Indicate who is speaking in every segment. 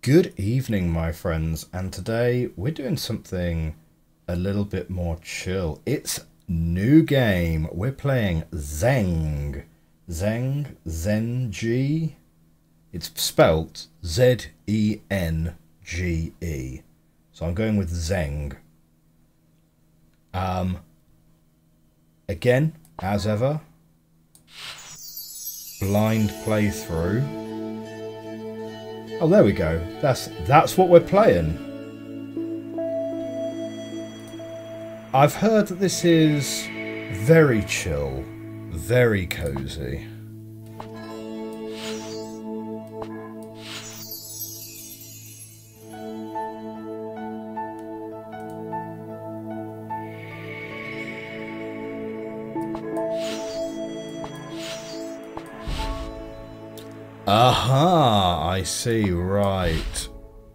Speaker 1: Good evening, my friends, and today we're doing something a little bit more chill. It's new game. We're playing Zenge. Zenge. It's spelt Z-E-N-G-E. So I'm going with Zenge. Again, as ever, blind playthrough. Oh, there we go. That's what we're playing. I've heard that this is very chill, very cozy. Aha, I see, right.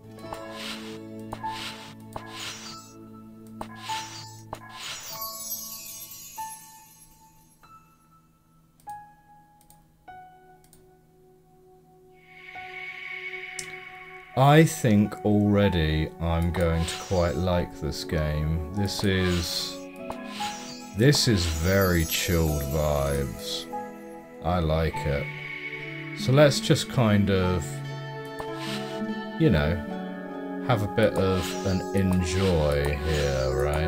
Speaker 1: I think already I'm going to quite like this game. This is very chilled vibes. I like it. So let's just kind of, you know, have a bit of an enjoy here, right?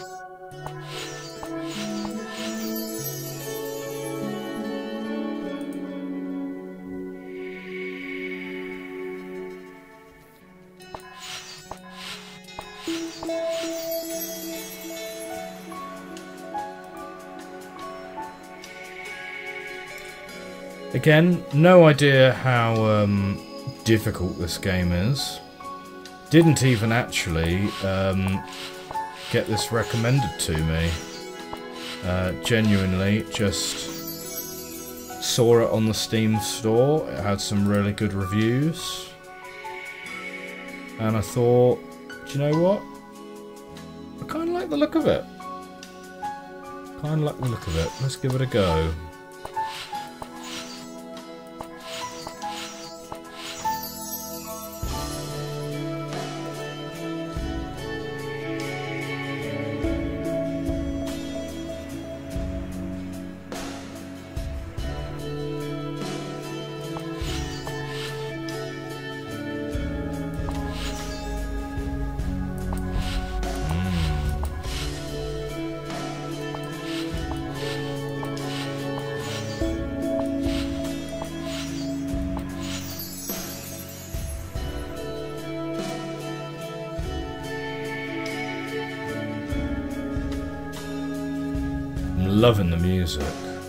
Speaker 1: Again, no idea how difficult this game is. Didn't even actually get this recommended to me. Genuinely, just saw it on the Steam store. It had some really good reviews. And I thought, do you know what? I kind of like the look of it. Let's give it a go. Loving the music.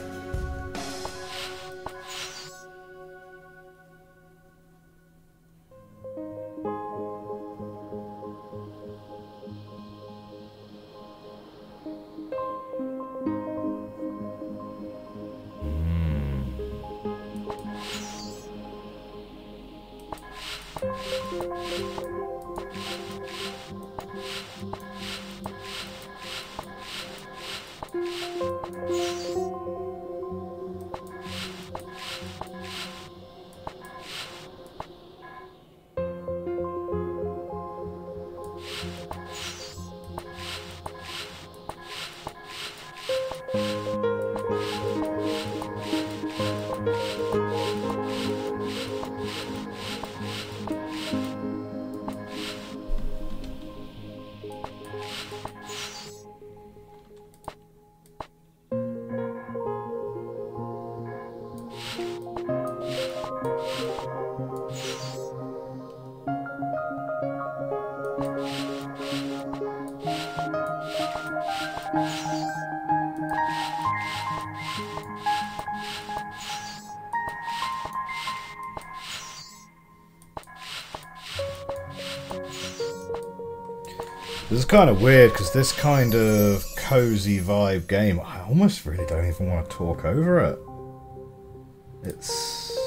Speaker 1: This is kind of weird because this kind of cozy vibe game, I almost really don't even want to talk over it. It's...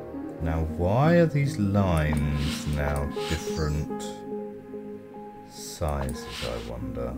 Speaker 1: Now, why are these lines now different sizes, I wonder?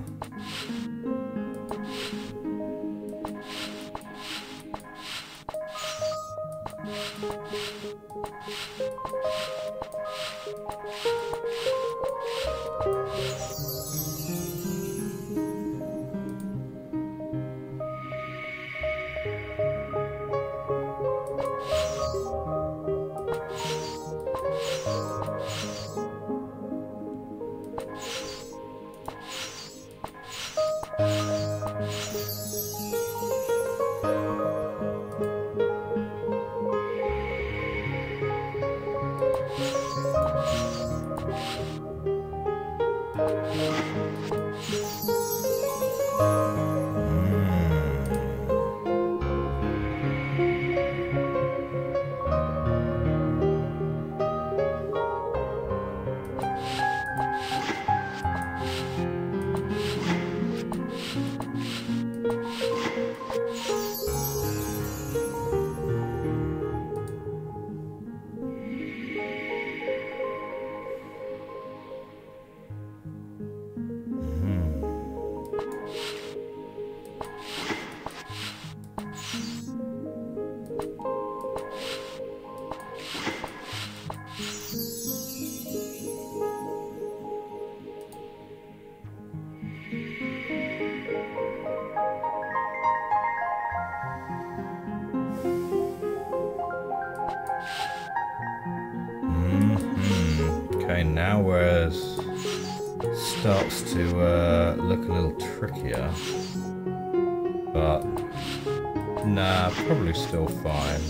Speaker 1: Okay, now where it starts to look a little trickier, but nah, probably still fine.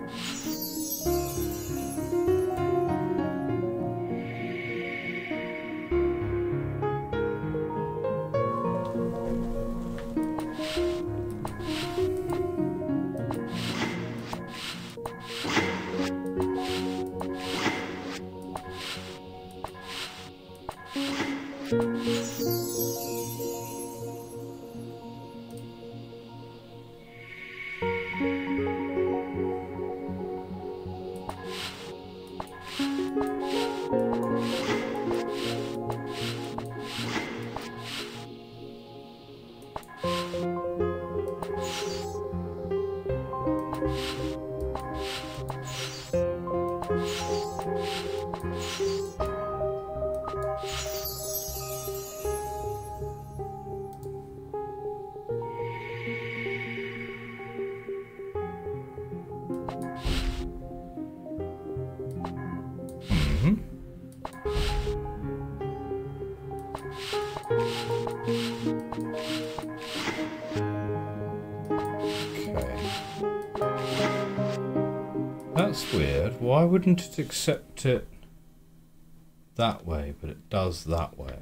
Speaker 1: That's weird. Why wouldn't it accept it that way, but it does that way?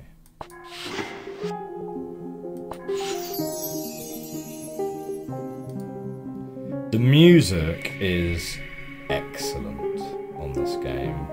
Speaker 1: The music is excellent on this game.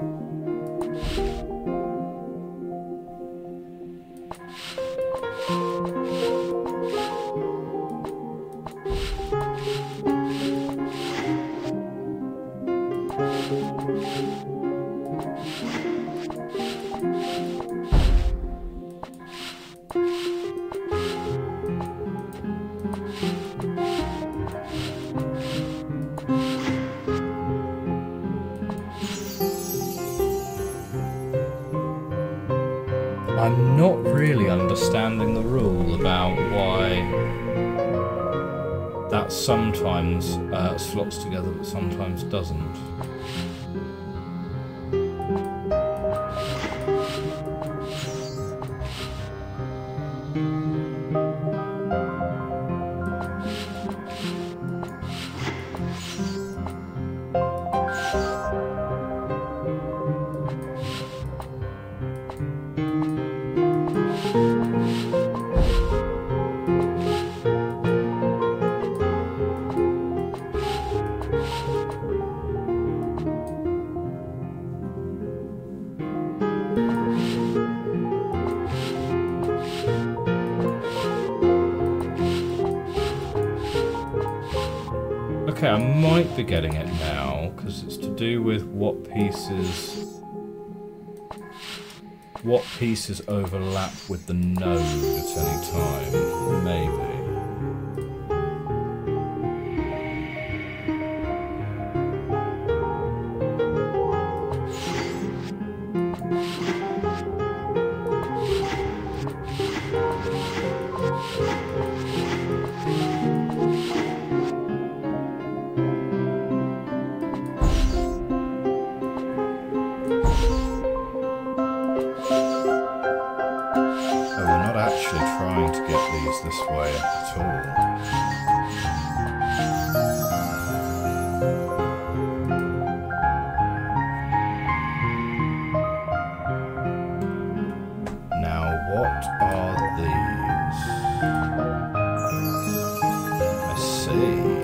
Speaker 1: I'm not really understanding the rule about why that sometimes slots together but sometimes doesn't. Okay, I might be getting it now, because it's to do with what pieces what pieces overlap with the node at any time? Maybe. This way at all. Now, what are these? I see.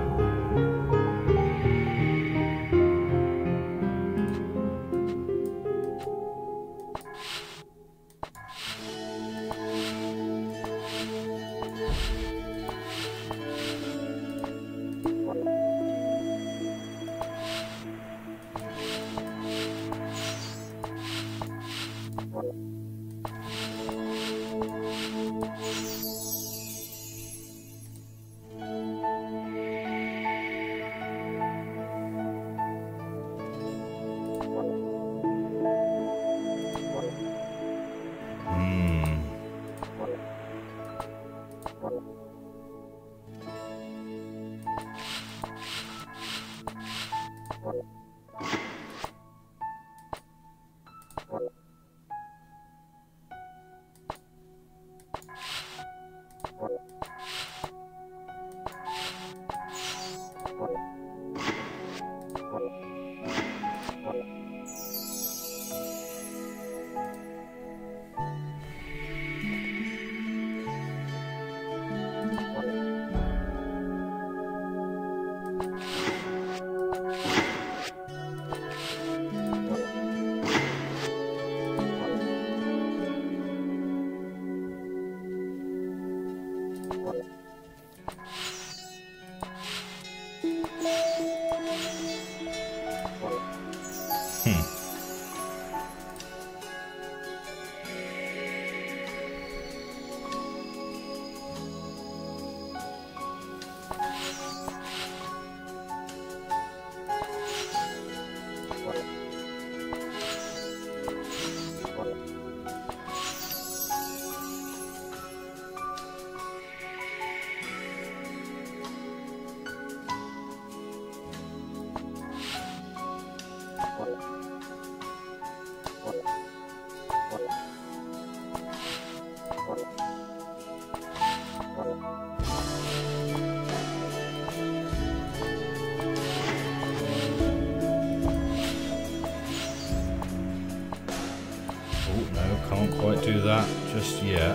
Speaker 1: Can't quite do that just yet.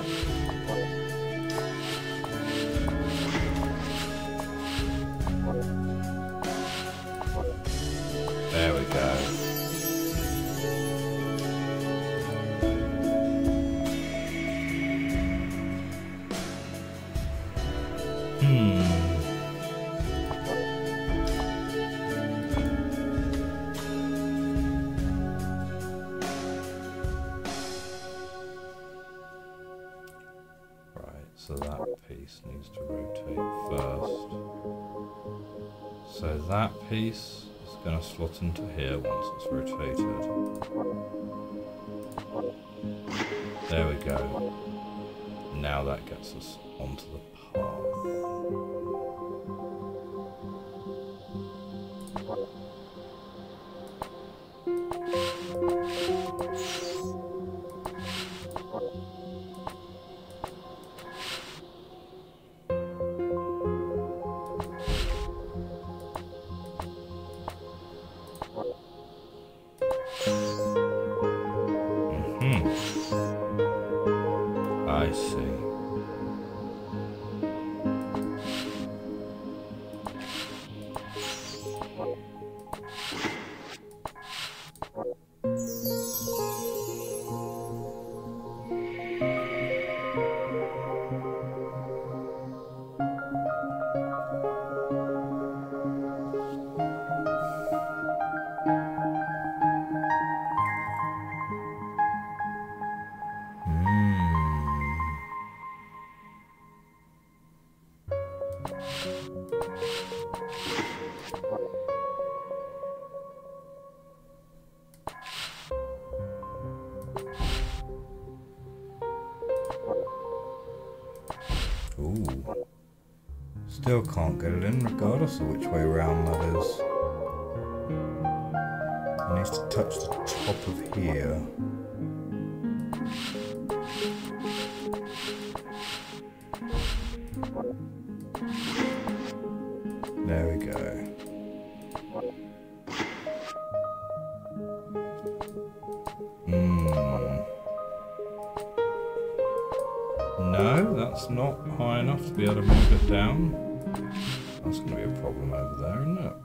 Speaker 1: There we go. So that piece needs to rotate first. So that piece is going to slot into here once it's rotated. There we go. Now that gets us onto the path. I see. Ooh. Still can't get it in regardless of which way around that is. It needs to touch the top of here. There we go. No, that's not high enough to be able to move it down. That's going to be a problem over there, isn't it?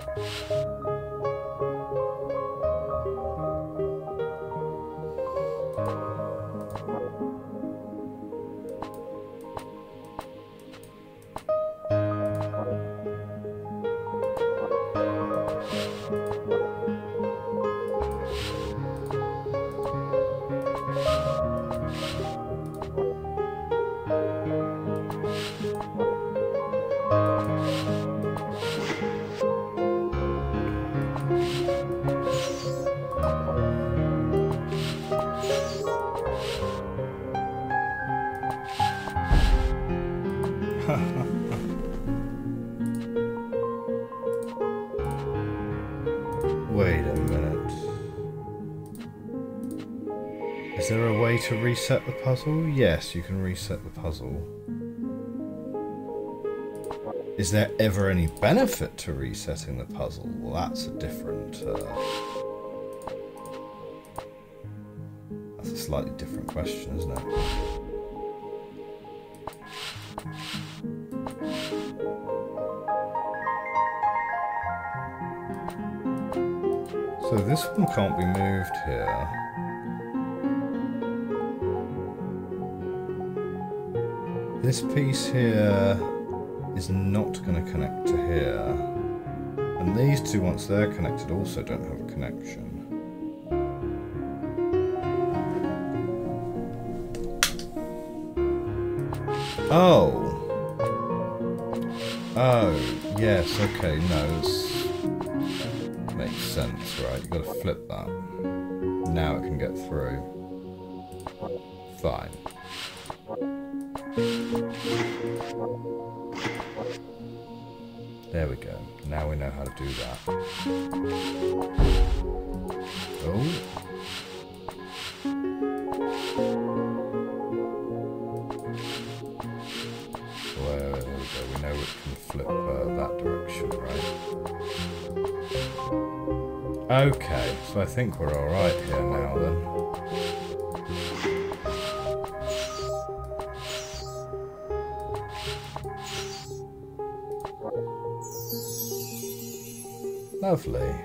Speaker 1: Wait a minute. Is there a way to reset the puzzle? Yes, you can reset the puzzle. Is there ever any benefit to resetting the puzzle? Well, that's a different... that's a slightly different question, isn't it? So this one can't be moved here. This piece here is not going to connect to here. And these two, once they're connected, also don't have a connection. Oh! Oh, yes, okay, no, it's... makes sense, right? You've got to flip that. Now it can get through. Fine. There we go. Now we know how to do that. Oh. Well, there we go. We know it can flip that direction, right? Okay, so I think we're alright here now then. Lovely.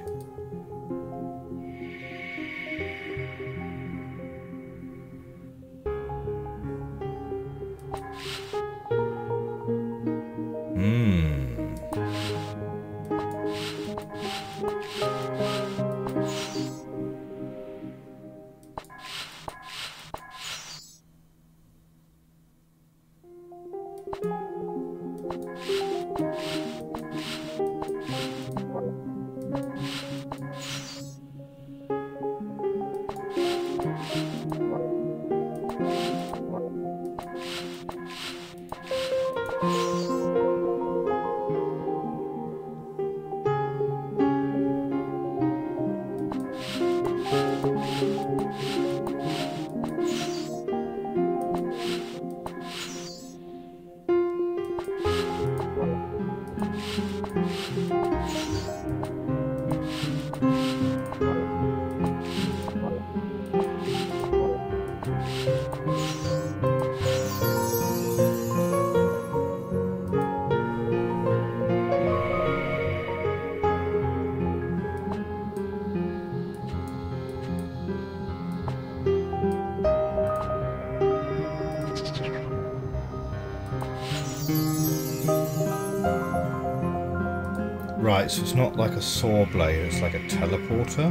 Speaker 1: Right, so it's not like a saw blade, it's like a teleporter.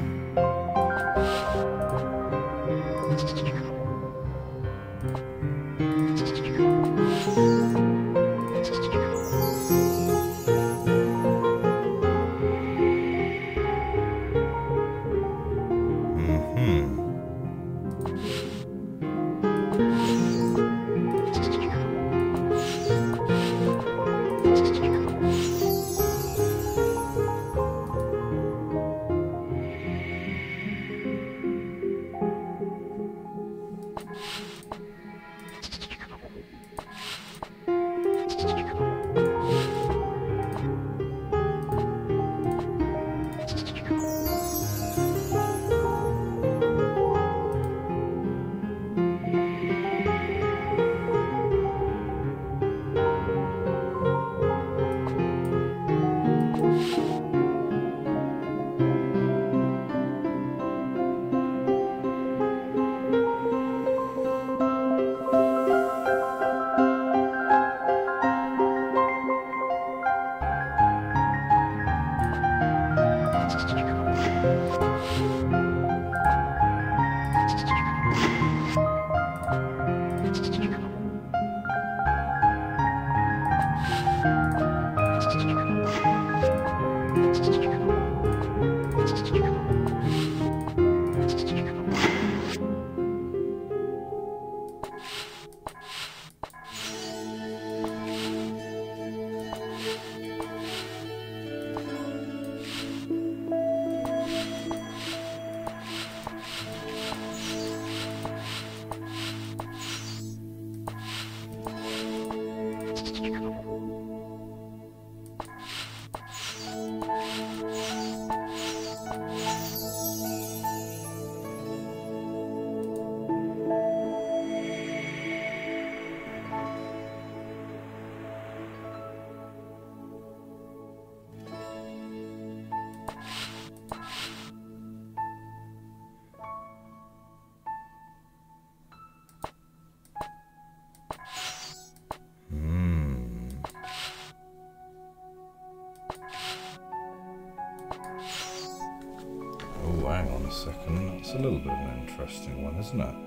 Speaker 1: a second. That's a little bit of an interesting one, isn't it?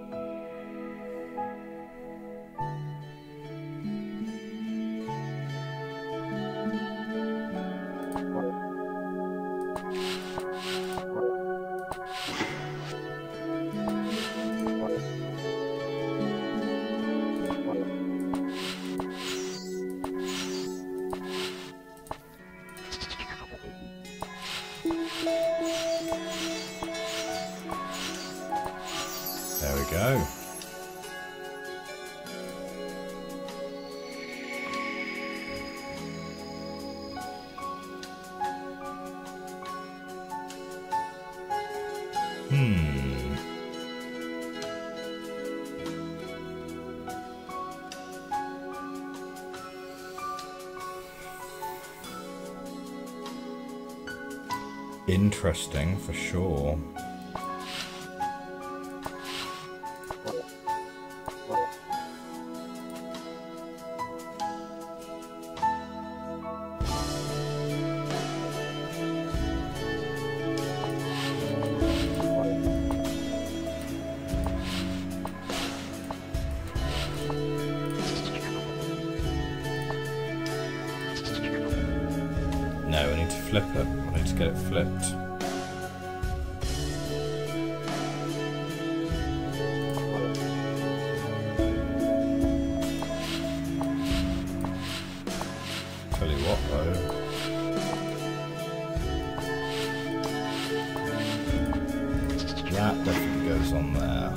Speaker 1: There we go. Interesting for sure. No, I need to flip it. I need to get it flipped. Tell you what though. That definitely goes on there.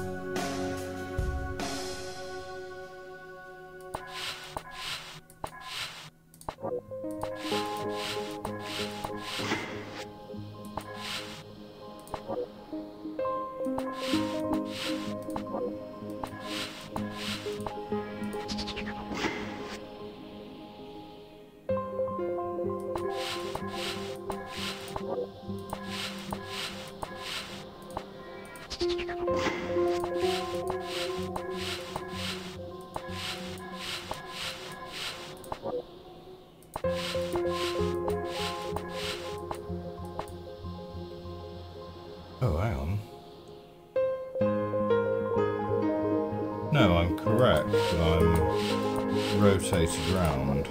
Speaker 1: Oh, hang on. No, I'm correct. I'm rotated round.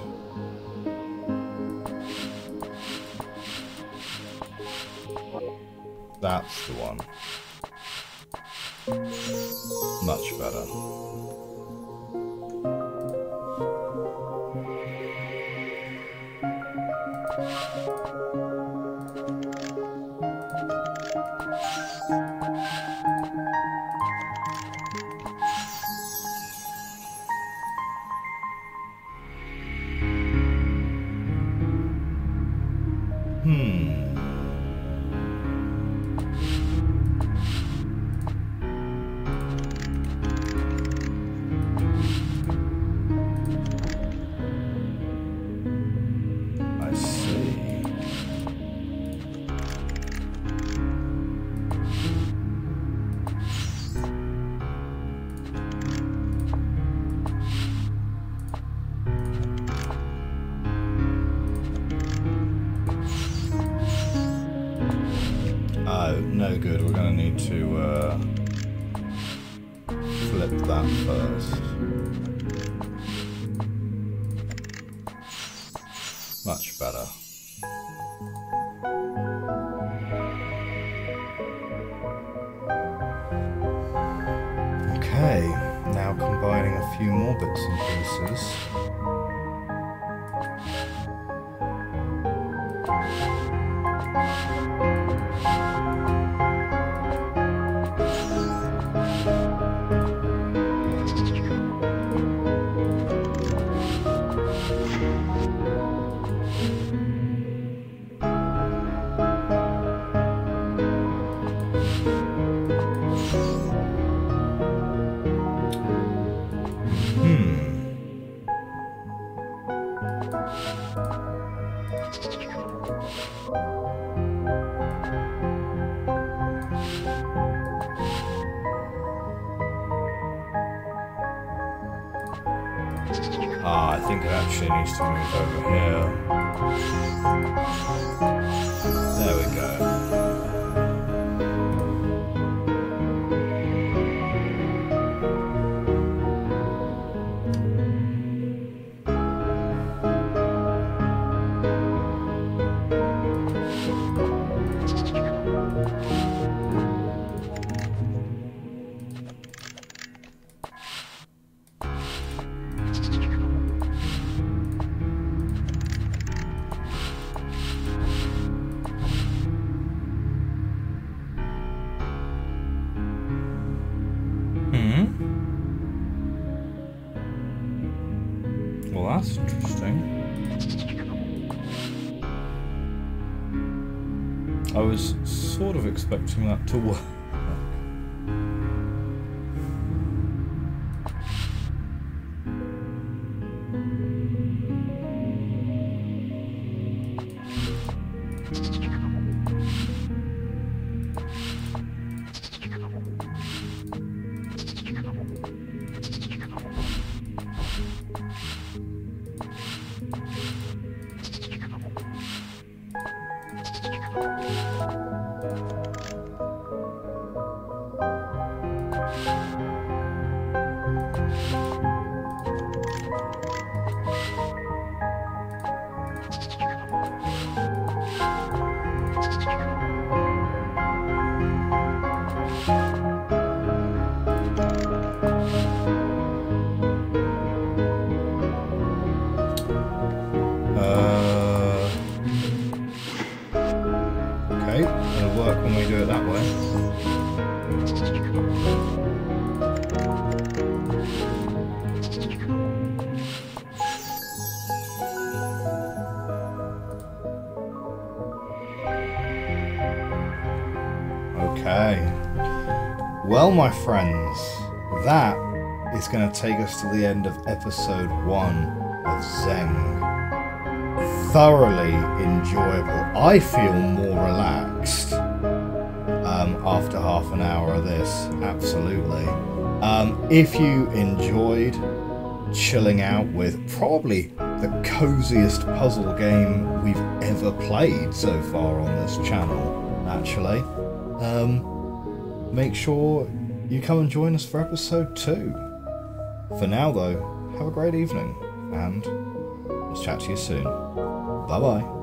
Speaker 1: That's the one. Much better. No good, we're going to need to flip that first. Much better. Okay, now combining a few more bits and pieces. I think it actually needs to move over here. There we go. Well, that's interesting. I was sort of expecting that to work. Okay, it'll work when we do it that way. Okay. Well, my friends, that is going to take us to the end of episode 1 of Zenge. Thoroughly enjoyable. I feel more relaxed after half an hour of this, absolutely. If you enjoyed chilling out with probably the coziest puzzle game we've ever played so far on this channel, actually, make sure you come and join us for episode 2. For now though, have a great evening, and let's chat to you soon. Bye bye.